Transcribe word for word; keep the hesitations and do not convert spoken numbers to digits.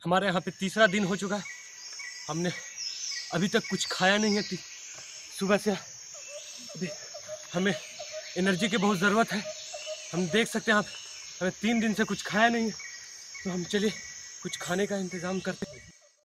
हमारे यहाँ पे तीसरा दिन हो चुका है, हमने अभी तक कुछ खाया नहीं है। सुबह से अभी हमें एनर्जी की बहुत ज़रूरत है। हम देख सकते हैं आप, हमें तीन दिन से कुछ खाया नहीं है, तो हम चलिए कुछ खाने का इंतज़ाम करते हैं।